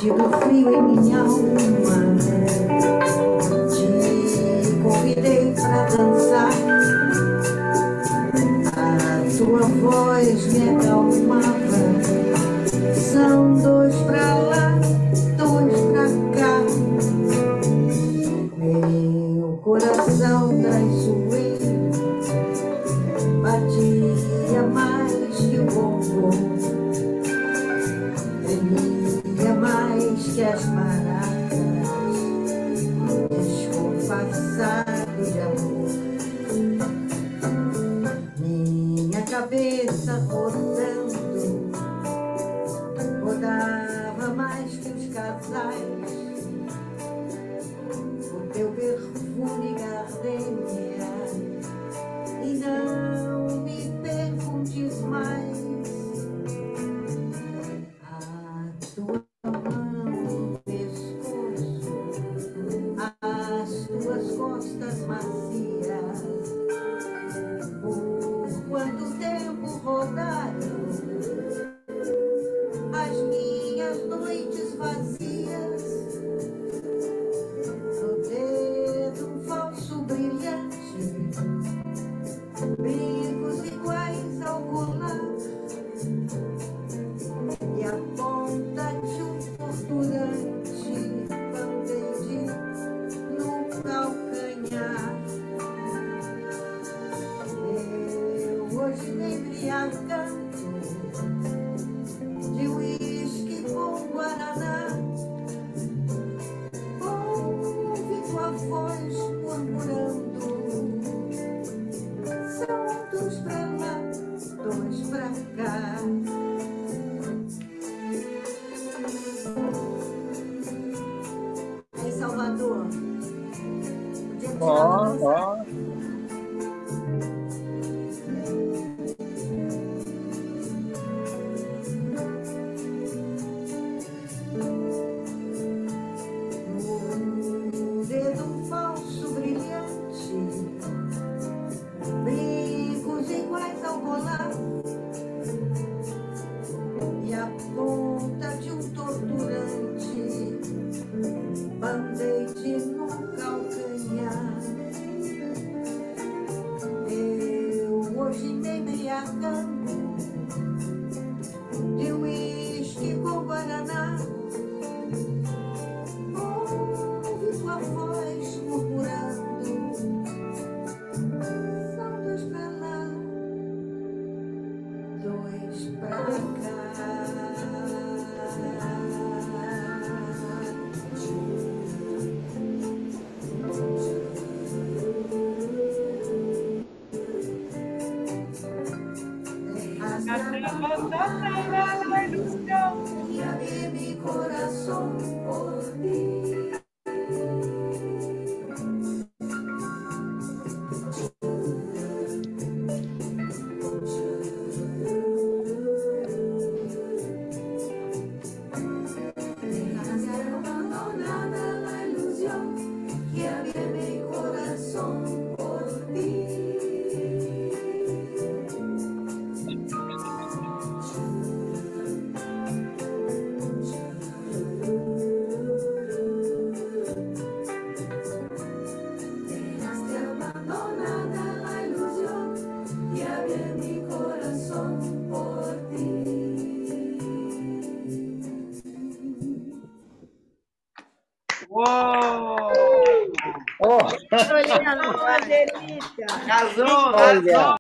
sentido frio em minha alma. Te convidei pra dançar. A tua voz me acalmava. São dois pra lá, dois pra cá. Meu coração traiçoeiro batia mais que o bombom. Tremia mais que as maracas, descompassado de amor. Minha cabeça rodando, rodava mais que os casais. O teu perfume gardenia, e não me perguntes mais. A tua mão no pescoço, as tuas costas macias, por quanto tempo rodaram as minhas noites vazias. No dedo um falso brilhante, brincos iguais ao colar, e a ponta de um torturante band-aid no calcanhar. Eu hoje me embriagando de uísque com guaraná. Ouvi tua voz murmurando: são dois pra lá, dois pra cá. Aí, Salvador, podia tirar uma dança. No dedo um falso brilhante, brincos iguais ao colar, e a ponta de um torturante band-aid no calcanhar. Eu hoje me embriagando de uísque com guaraná. Ouvi tua voz murmurando: são dois pra lá, dois pra cá. Y abrí mi corazón por ti. Dejaste abandonada la ilusión que había en mi corazón por ti. Dejaste abandonada la ilusión que había en mi corazón por ti. Uou! Oh, Olha, uma delícia. Casou, olha.